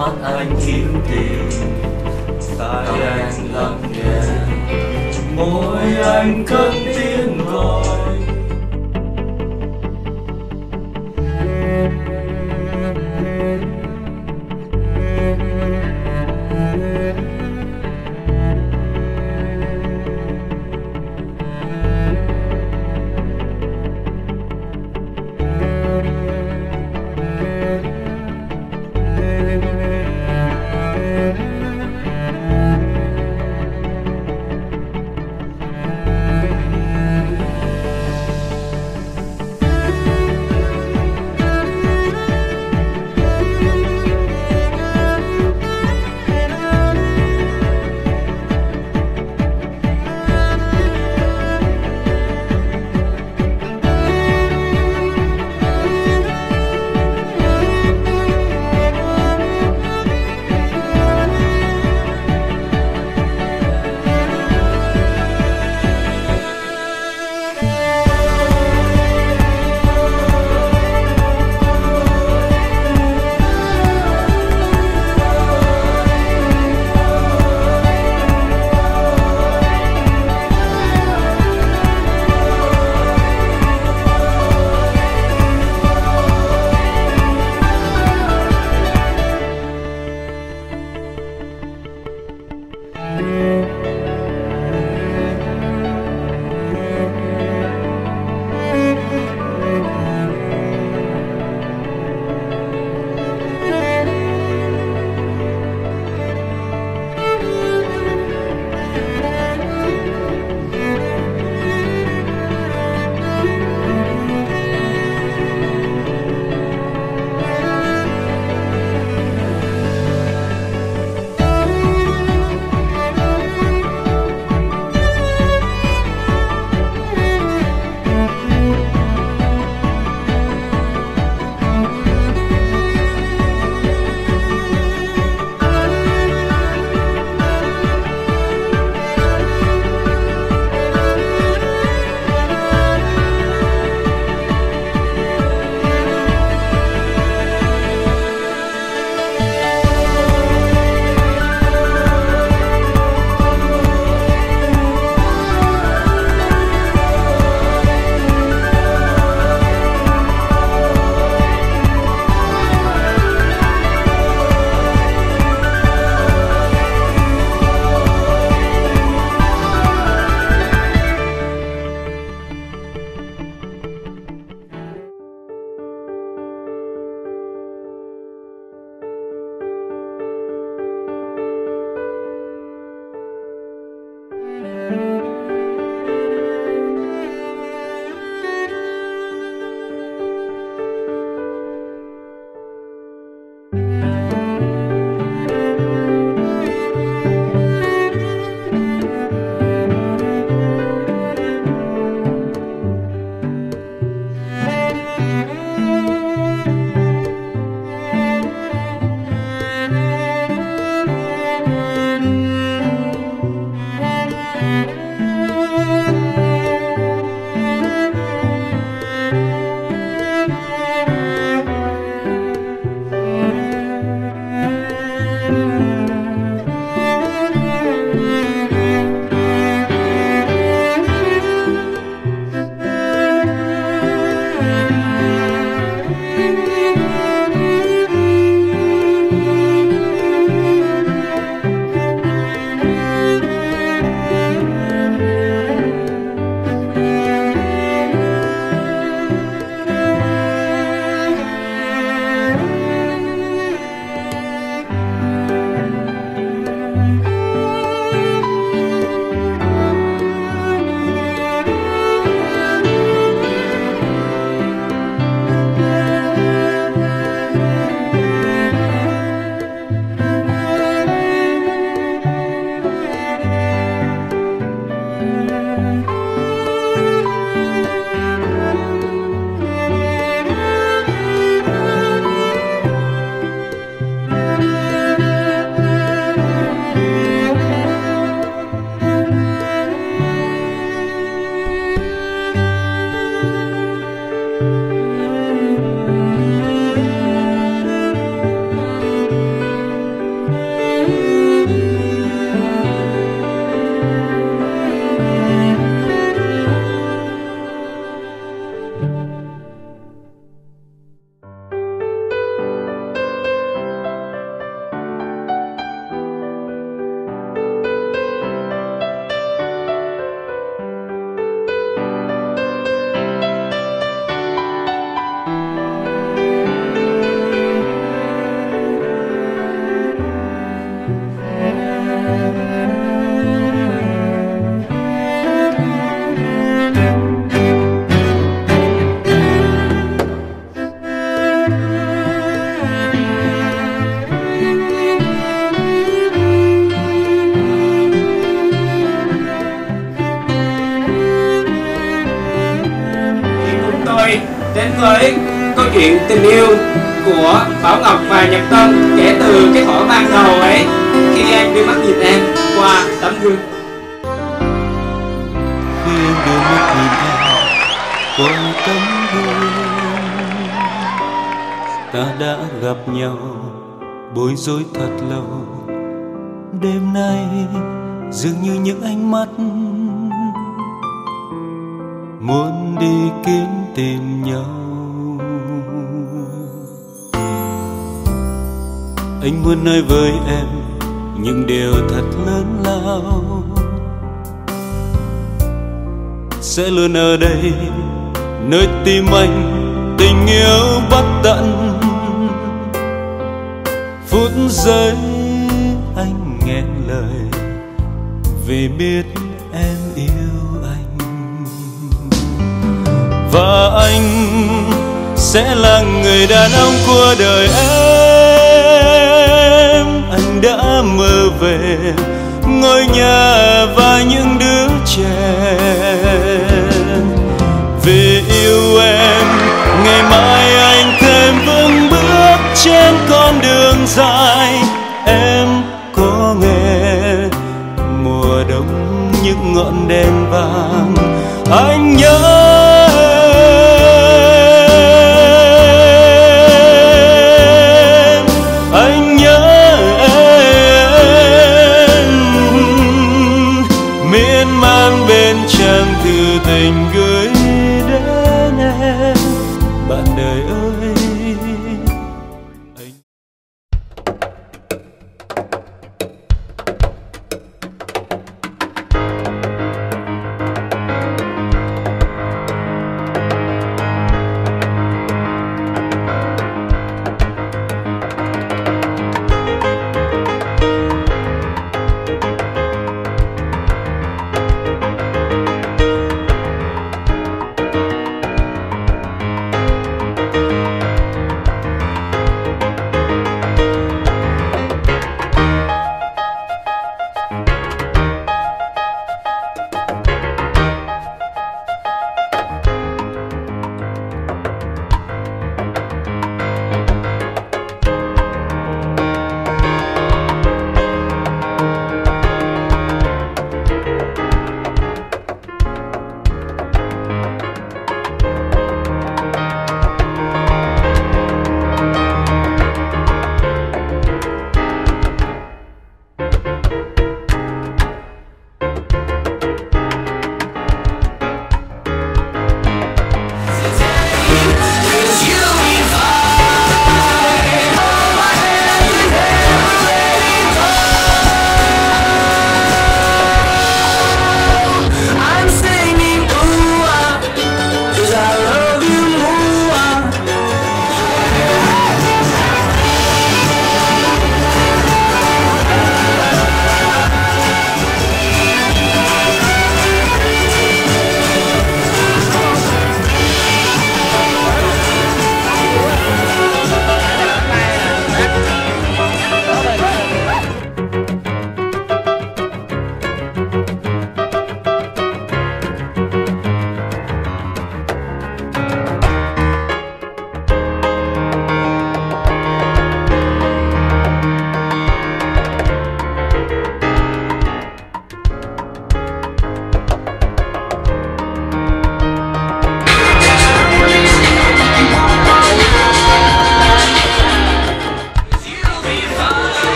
mắt anh kiếm tìm, tai anh lắng nghe, môi anh cất tiếng gọi. chuyện tình yêu của Bảo Ngọc và Nhật Tân kể từ cái thuở ban đầu ấy, khi em đưa mắt nhìn em qua tấm gương. Khi em đưa mắt nhìn em qua tấm gương, ta đã gặp nhau bối rối thật lâu. Đêm nay dường như những ánh mắt muốn đi kiếm tìm nhau. Anh muốn nói với em những điều thật lớn lao, sẽ luôn ở đây nơi tim anh tình yêu bất tận. Phút giây anh nghẹn lời vì biết em yêu anh, và anh sẽ là người đàn ông của đời em. Anh đã mơ về ngôi nhà và những đứa trẻ, vì yêu em ngày mai anh thêm vững bước trên con đường dài. Em có nghe mùa đông những ngọn đèn vàng